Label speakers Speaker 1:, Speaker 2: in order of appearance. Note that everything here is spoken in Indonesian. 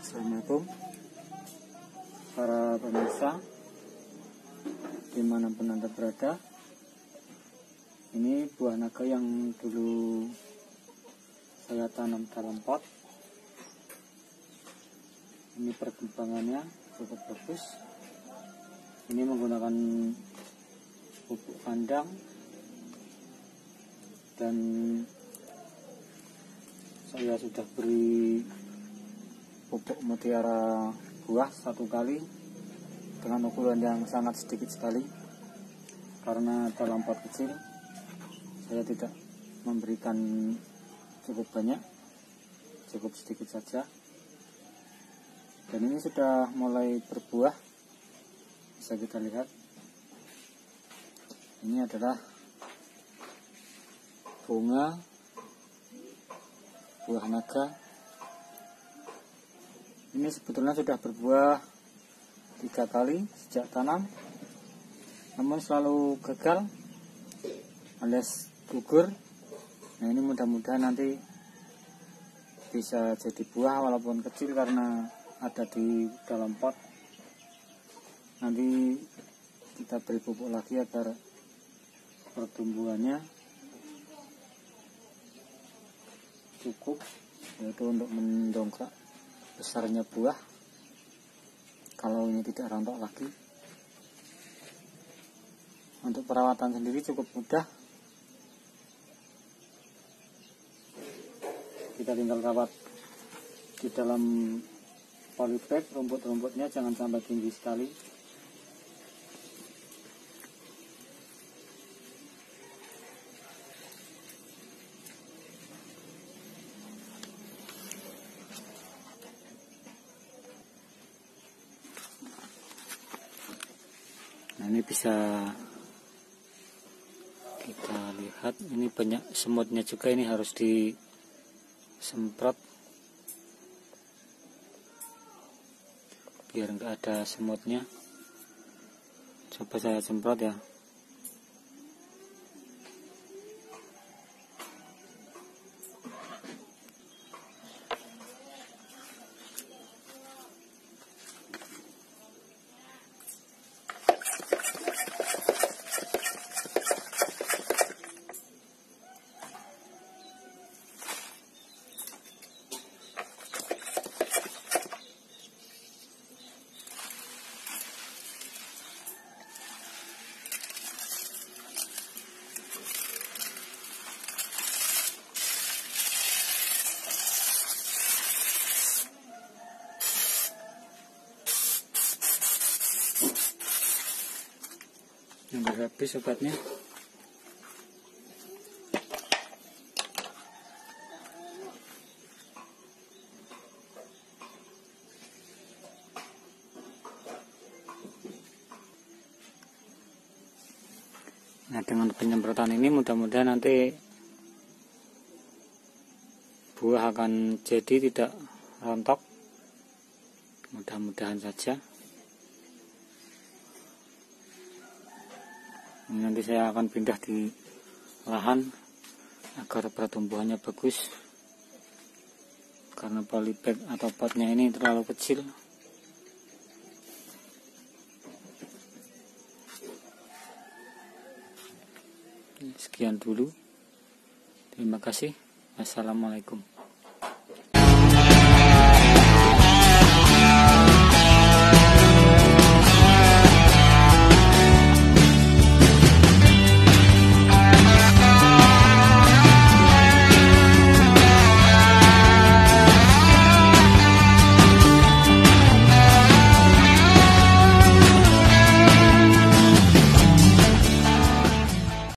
Speaker 1: Assalamualaikum para pemirsa dimanapun Anda berada. Ini buah naga yang dulu saya tanam dalam pot. Ini perkembangannya cukup bagus. Ini menggunakan pupuk kandang dan saya sudah beri pupuk mutiara buah 1 kali dengan ukuran yang sangat sedikit sekali, karena dalam pot kecil saya tidak memberikan cukup banyak, cukup sedikit saja. Dan ini sudah mulai berbuah, bisa kita lihat. Ini adalah bunga buah naga. Ini sebetulnya sudah berbuah 3 kali sejak tanam, namun selalu gagal alias gugur. Nah, ini mudah-mudahan nanti bisa jadi buah walaupun kecil karena ada di dalam pot. Nanti kita beri pupuk lagi agar pertumbuhannya cukup, yaitu untuk mendongkrak besarnya buah kalau ini tidak rontok lagi. Untuk perawatan sendiri cukup mudah, kita tinggal rawat di dalam polybag. Rumput-rumputnya jangan sampai tinggi sekali. Nah, ini bisa kita lihat, ini banyak semutnya juga, ini harus disemprot biar enggak ada semutnya. Coba saya semprot ya. Udah habis obatnya. Nah, dengan penyemprotan ini mudah-mudahan nanti buah akan jadi tidak rontok. Mudah-mudahan saja. Nanti saya akan pindah di lahan agar pertumbuhannya bagus, karena polybag atau potnya ini terlalu kecil. Sekian dulu, terima kasih. Assalamualaikum.